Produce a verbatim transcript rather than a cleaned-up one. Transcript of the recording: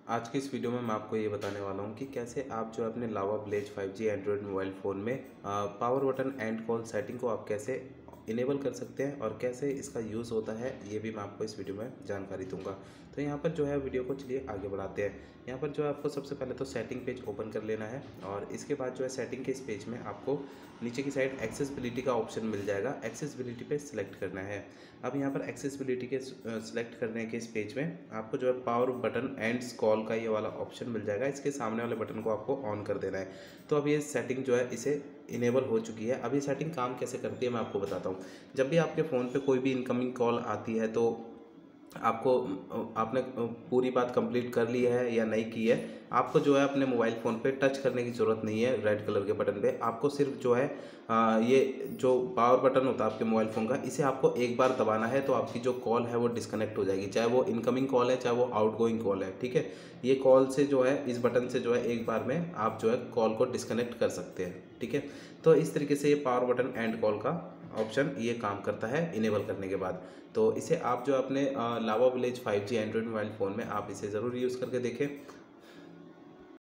आज की इस वीडियो में मैं आपको ये बताने वाला हूँ कि कैसे आप जो है अपने Lava Blaze five G Android mobile phone में power button end call setting को आप कैसे इनेबल कर सकते हैं और कैसे इसका यूज़ होता है, ये भी मैं आपको इस वीडियो में जानकारी दूंगा। तो यहाँ पर जो है वीडियो को चलिए आगे बढ़ाते हैं। यहाँ पर जो है आपको सबसे पहले तो सेटिंग पेज ओपन कर लेना है और इसके बाद जो है सेटिंग के इस पेज में आपको नीचे की साइड एक्सेसिबिलिटी का ऑप्शन मिल जाएगा। एक्सेसिबिलिटी पे सिलेक्ट करना है। अब यहाँ पर एक्सेसिबिलिटी के सिलेक्ट करने के इस पेज में आपको जो है पावर बटन एंड्स कॉल का ये वाला ऑप्शन मिल जाएगा। इसके सामने वाले बटन को आपको ऑन कर देना है। तो अब ये सेटिंग जो है इसे इनेबल हो चुकी है। अब ये सेटिंग काम कैसे करती है मैं आपको बताता हूँ। जब भी आपके फ़ोन पे कोई भी इनकमिंग कॉल आती है तो आपको आपने पूरी बात कंप्लीट कर ली है या नहीं की है, आपको जो है अपने मोबाइल फ़ोन पे टच करने की ज़रूरत नहीं है। रेड कलर के बटन पे आपको सिर्फ जो है आ, ये जो पावर बटन होता है आपके मोबाइल फ़ोन का, इसे आपको एक बार दबाना है तो आपकी जो कॉल है वो डिस्कनेक्ट हो जाएगी, चाहे वो इनकमिंग कॉल है चाहे वो आउटगोइंग कॉल है। ठीक है, ये कॉल से जो है इस बटन से जो है एक बार में आप जो है कॉल को डिस्कनेक्ट कर सकते हैं। ठीक है, तो इस तरीके से ये पावर बटन एंड कॉल का ऑप्शन ये काम करता है इनेबल करने के बाद। तो इसे आप जो अपने Lava Blaze five G Android mobile phone में आप इसे ज़रूर यूज़ करके देखें।